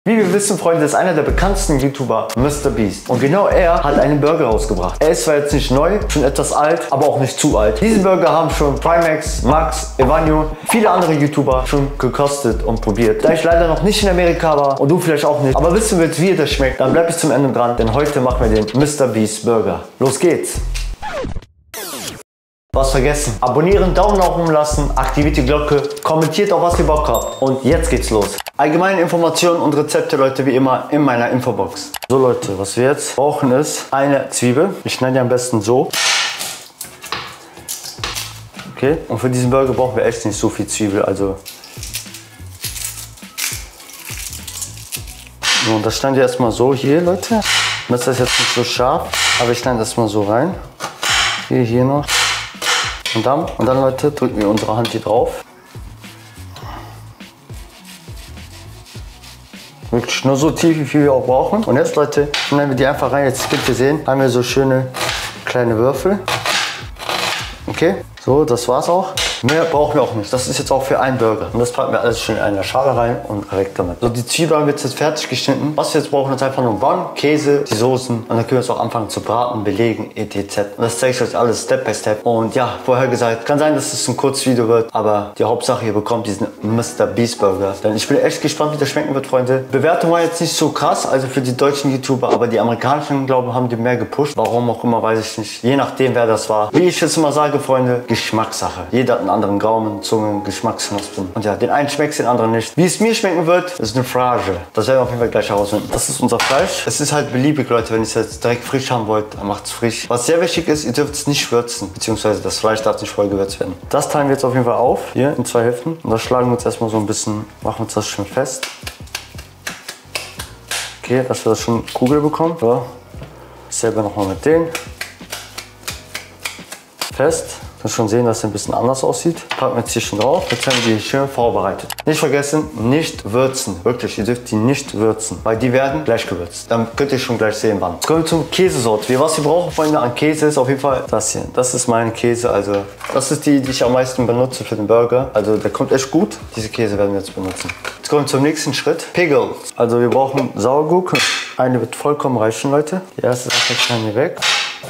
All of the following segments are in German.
Wie wir wissen, Freunde, ist einer der bekanntesten YouTuber MrBeast. Und genau er hat einen Burger rausgebracht. Er ist zwar jetzt nicht neu, schon etwas alt, aber auch nicht zu alt. Diesen Burger haben schon Primax, Max, Evanio, viele andere YouTuber schon gekostet und probiert. Da ich leider noch nicht in Amerika war und du vielleicht auch nicht, aber wissen willst, wie das schmeckt, dann bleib bis zum Ende dran, denn heute machen wir den MrBeast Burger. Los geht's! Was vergessen? Abonnieren, Daumen nach oben lassen, aktiviert die Glocke, kommentiert auf was ihr Bock habt. Und jetzt geht's los. Allgemeine Informationen und Rezepte, Leute, wie immer in meiner Infobox. So Leute, was wir jetzt brauchen ist eine Zwiebel. Ich schneide die am besten so. Okay, und für diesen Burger brauchen wir echt nicht so viel Zwiebel, also. So, und das schneiden wir erstmal so hier, Leute. Das ist jetzt nicht so scharf, aber ich schneide das mal so rein. Hier noch. Und dann, Leute, drücken wir unsere Hand hier drauf. Wirklich nur so tief, wie viel wir auch brauchen. Und jetzt, Leute, schneiden wir die einfach rein. Jetzt könnt ihr sehen, haben wir so schöne kleine Würfel. Okay, so, das war's auch. Mehr brauchen wir auch nicht. Das ist jetzt auch für einen Burger. Und das packen wir alles schön in eine Schale rein und direkt damit. So, die Zwiebeln haben wir jetzt fertig geschnitten. Was wir jetzt brauchen, ist einfach nur Bun, Käse, die Soßen. Und dann können wir jetzt auch anfangen zu braten, belegen, etc. Und das zeige ich euch alles Step by Step. Und ja, vorher gesagt, kann sein, dass es ein Kurzvideo wird. Aber die Hauptsache, ihr bekommt diesen MrBeast Burger. Denn ich bin echt gespannt, wie das schmecken wird, Freunde. Bewertung war jetzt nicht so krass, also für die deutschen YouTuber. Aber die amerikanischen, glaube ich, haben die mehr gepusht. Warum auch immer, weiß ich nicht. Je nachdem, wer das war. Wie ich jetzt immer sage, Freunde, Geschmackssache. Jeder hat einen anderen Gaumen, Zunge, Geschmacksknospen. Und ja, den einen schmeckt, den anderen nicht. Wie es mir schmecken wird, ist eine Frage. Das werden wir auf jeden Fall gleich herausfinden. Das ist unser Fleisch. Es ist halt beliebig, Leute. Wenn ihr es jetzt direkt frisch haben wollt, dann macht es frisch. Was sehr wichtig ist, ihr dürft es nicht würzen. Beziehungsweise das Fleisch darf nicht voll gewürzt werden. Das teilen wir jetzt auf jeden Fall auf. Hier in 2 Hälften. Und das schlagen wir uns erstmal so ein bisschen, machen uns das schön fest. Okay, dass wir das schon Kugel bekommen. So. Selber nochmal mit denen. Fest. Du kannst schon sehen, dass es ein bisschen anders aussieht. Packen wir jetzt hier schon drauf. Jetzt haben wir die schön vorbereitet. Nicht vergessen, nicht würzen. Wirklich, ihr dürft die nicht würzen. Weil die werden gleich gewürzt. Dann könnt ihr schon gleich sehen, wann. Jetzt kommen wir zum Käsesort. Was wir brauchen, Freunde, an Käse ist auf jeden Fall das hier. Das ist mein Käse. Also, das ist die ich am meisten benutze für den Burger. Also, der kommt echt gut. Diese Käse werden wir jetzt benutzen. Jetzt kommen wir zum nächsten Schritt. Pickles. Also, wir brauchen Sauergurke. Eine wird vollkommen reichen, Leute. Die erste Sache schneiden wir weg.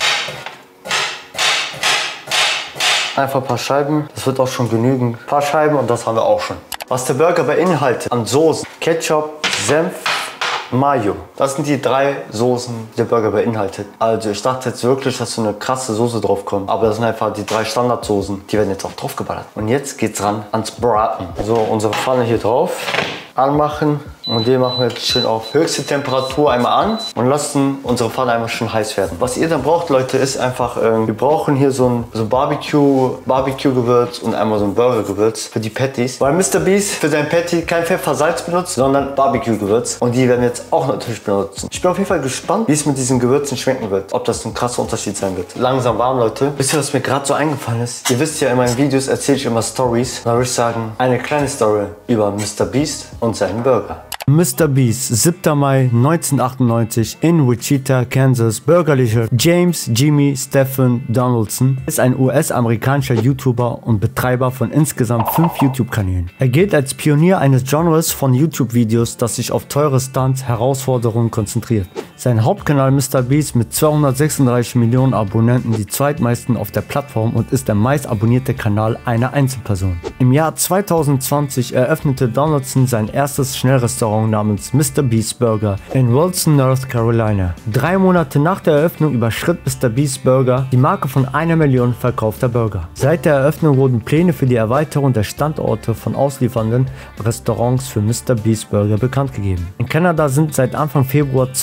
Einfach ein paar Scheiben, das wird auch schon genügen. Ein paar Scheiben und das haben wir auch schon. Was der Burger beinhaltet an Soßen: Ketchup, Senf, Mayo. Das sind die 3 Soßen, die der Burger beinhaltet. Also ich dachte jetzt wirklich, dass so eine krasse Soße drauf kommt. Aber das sind einfach die 3 Standardsoßen. Die werden jetzt auch drauf geballert. Und jetzt geht's ran ans Braten. So, unsere Pfanne hier drauf. Anmachen. Und den machen wir jetzt schön auf höchste Temperatur einmal an und lassen unsere Pfanne einmal schön heiß werden. Was ihr dann braucht, Leute, ist einfach, wir brauchen hier so ein Barbecue-Gewürz und einmal so ein Burger-Gewürz für die Patties. Weil MrBeast für sein Patty kein Pfeffer-Salz benutzt, sondern Barbecue-Gewürz. Und die werden wir jetzt auch natürlich benutzen. Ich bin auf jeden Fall gespannt, wie es mit diesen Gewürzen schmecken wird. Ob das ein krasser Unterschied sein wird. Langsam warm, Leute. Wisst ihr, was mir gerade so eingefallen ist? Ihr wisst ja, in meinen Videos erzähle ich immer Stories. Da würde ich sagen, eine kleine Story über MrBeast und seinen Burger. MrBeast, 7. Mai 1998 in Wichita, Kansas. Bürgerlicher James Jimmy Stephen Donaldson ist ein US-amerikanischer YouTuber und Betreiber von insgesamt 5 YouTube-Kanälen. Er gilt als Pionier eines Genres von YouTube-Videos, das sich auf teure Stunts, Herausforderungen konzentriert. Sein Hauptkanal MrBeast mit 236 Millionen Abonnenten, die zweitmeisten auf der Plattform, und ist der meist abonnierte Kanal einer Einzelperson. Im Jahr 2020 eröffnete Donaldson sein erstes Schnellrestaurant namens MrBeast Burger in Wilson, North Carolina. 3 Monate nach der Eröffnung überschritt MrBeast Burger die Marke von 1 Million verkaufter Burger. Seit der Eröffnung wurden Pläne für die Erweiterung der Standorte von ausliefernden Restaurants für MrBeast Burger bekannt gegeben. In Kanada sind seit Anfang Februar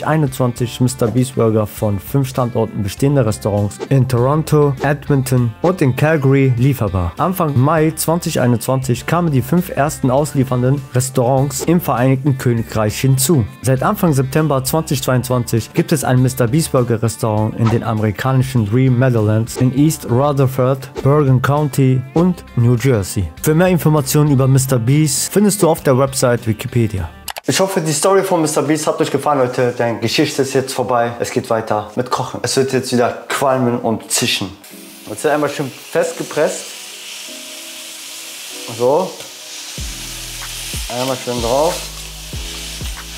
2021 MrBeast Burger von 5 Standorten bestehender Restaurants in Toronto, Edmonton und in Calgary lieferbar. Anfang Mai 2021 kamen die 5 ersten ausliefernden Restaurants im Vereinigten Königreich hinzu. Seit Anfang September 2022 gibt es ein MrBeast Burger Restaurant in den amerikanischen 3 Meadowlands in East Rutherford, Bergen County und New Jersey. Für mehr Informationen über MrBeast findest du auf der Website Wikipedia. Ich hoffe, die Story von MrBeast hat euch gefallen, Leute. Denn Geschichte ist jetzt vorbei. Es geht weiter mit Kochen. Es wird jetzt wieder qualmen und zischen. Jetzt wird einmal schön festgepresst. So. Einmal schön drauf.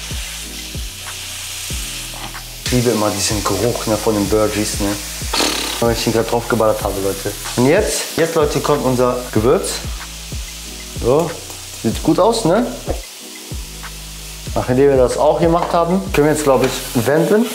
liebe immer diesen Geruch, ne, von den Burgies, ne. Wenn ich ihn gerade drauf geballert habe, Leute. Und jetzt Leute, kommt unser Gewürz. So, sieht gut aus, ne? Nachdem wir das auch gemacht haben, können wir jetzt, glaube ich, wenden.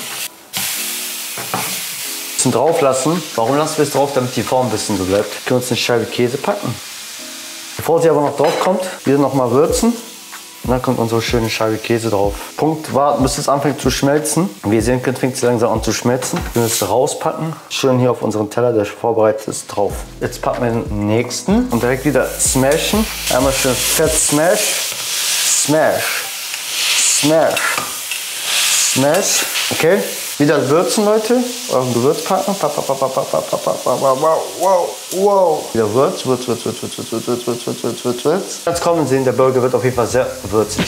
Bisschen drauf lassen. Warum lassen wir es drauf? Damit die Form ein bisschen so bleibt. Wir können uns eine Scheibe Käse packen. Bevor sie aber noch drauf kommt, wieder noch mal würzen. Und dann kommt unsere schöne Scheibe Käse drauf. Punkt, warten, bis es anfängt zu schmelzen. Wie ihr sehen könnt, fängt es langsam an zu schmelzen. Wir müssen es rauspacken. Schön hier auf unseren Teller, der vorbereitet ist, drauf. Jetzt packen wir den nächsten und direkt wieder smashen. Einmal schön fett smash. Smash. Smash. Smash. Okay. Wieder würzen, Leute. Euren Gewürz packen. Wow. Wieder Würz. Jetzt kommen sehen, der Burger wird auf jeden Fall sehr würzig.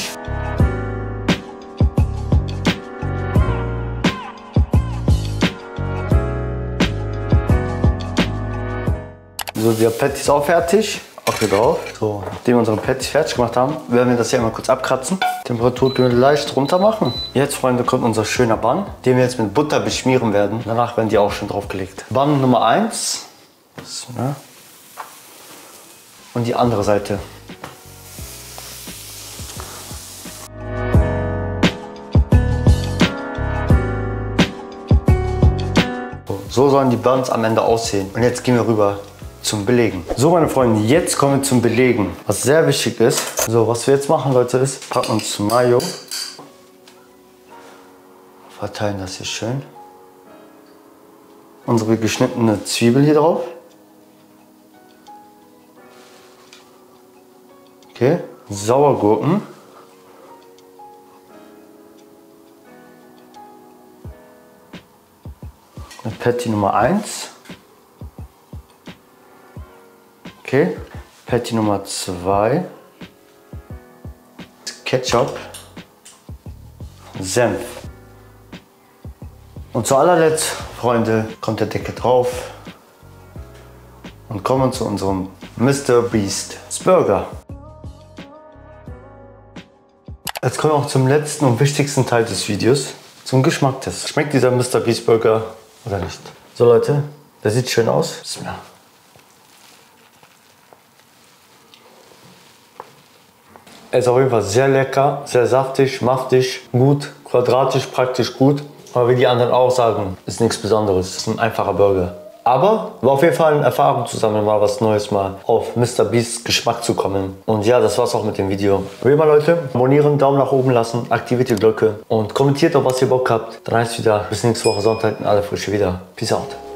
So, der Patty ist auch fertig. Auch hier drauf. So, nachdem wir unseren Patty fertig gemacht haben, werden wir das hier einmal kurz abkratzen. Temperatur können wir leicht runter machen. Jetzt, Freunde, kommt unser schöner Bun, den wir jetzt mit Butter beschmieren werden. Danach werden die auch schon draufgelegt. Bun Nummer 1. So, ne? Und die andere Seite. So sollen die Buns am Ende aussehen. Und jetzt gehen wir rüber zum Belegen. So, meine Freunde, jetzt kommen wir zum Belegen. Was sehr wichtig ist. So, was wir jetzt machen, Leute, ist, packen uns Mayo. Verteilen das hier schön. Unsere geschnittene Zwiebel hier drauf. Okay. Sauergurken. Eine Patty Nummer 1. Okay, Patty Nummer 2, Ketchup, Senf. Und zu allerletzt, Freunde, kommt der Deckel drauf und kommen zu unserem Mr. Beast's Burger. Jetzt kommen wir auch zum letzten und wichtigsten Teil des Videos, zum Geschmacktest. Schmeckt dieser Mr. Beast Burger oder nicht? So Leute, der sieht schön aus. Er ist auf jeden Fall sehr lecker, sehr saftig, maftig, gut, quadratisch, praktisch gut. Aber wie die anderen auch sagen, ist nichts Besonderes. Es ist ein einfacher Burger. Aber war auf jeden Fall eine Erfahrung zu sammeln, mal was Neues, mal auf Mr. Beast's Geschmack zu kommen. Und ja, das war's auch mit dem Video. Wie immer, Leute, abonnieren, Daumen nach oben lassen, aktiviert die Glocke und kommentiert, auf was ihr Bock habt. Dann heißt es wieder bis nächste Woche Sonntag in aller Frische wieder. Peace out.